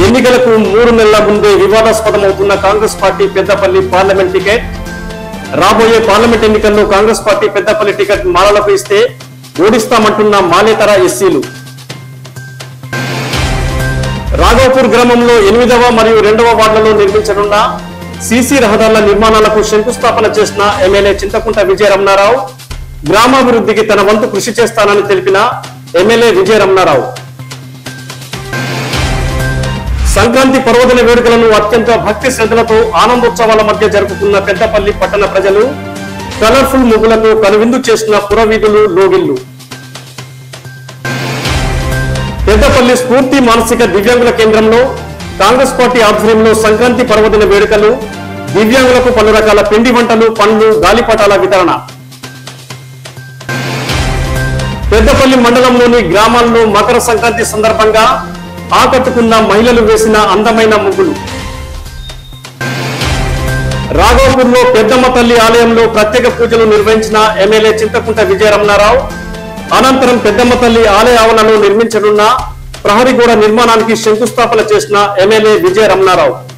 ఎన్నికలకు 3 నెలల ముందే వివాదాస్పదమవుతున్న Congress party Peddapalli parliament ticket. రాబోయే పార్లమెంట్ ఎన్నికల్లో కాంగ్రెస్ పార్టీ పెద్దపల్లి టికెట్ మాలలకు ఇస్తే ఓడిస్తామంటున్న మాలేతర ఎస్సీలు. రాఘవపూర్ గ్రామంలో 8వ మరియు 2వ వార్డులలో నిర్మించనున్న సీసీ రహదారుల నిర్మాణాలకు శంకుస్థాపన చేసిన ఎమ్మెల్యే చింతకుంట విజయరమణారావు. గ్రామాభివృద్ధికి తన వంతు కృషి చేస్తానని తెలిపిన ఎమ్మెల్యే విజయరమణారావు. సంక్రాంతి పర్వదిన వేడుకలను అత్యంత భక్తి శ్రద్ధలతో ఆనందోత్సవాల మధ్య జరుపుకున్న పెద్దపల్లి పట్టణ ప్రజలు కలర్ఫుల్ ముగ్గులతో కనువిందు చేసిన పురవీధులు, లోగిళ్లు. పెద్దపల్లి స్ఫూర్తి మానసిక దివ్యాంగుల కేంద్రంలో కాంగ్రెస్ పార్టీ ఆధ్వర్యంలో సంక్రాంతి పర్వదిన వేడుకలు, దివ్యాంగులకు పలు రకాల పిండి వంటలు, పండ్లు, గాలిపటాల వితరణ. పెద్దపల్లి మండలంలోని గ్రామాల్లో మకర సంక్రాంతి సందర్భంగా ఆకట్టుకున్న మహిళలు వేసిన అందమైన ముగ్గులు. రాఘవపూర్లో పెద్దమ్మ తల్లి ఆలయంలో ప్రత్యేక పూజలు నిర్వహించిన ఎమ్మెల్యే చింతకుంట విజయరమణారావు. అనంతరం పెద్దమ్మ తల్లి ఆలయ ఆవరణలో నిర్మించనున్న ప్రహరీ గోడ నిర్మాణానికి శంకుస్థాపన చేసిన ఎమ్మెల్యే విజయరమణారావు.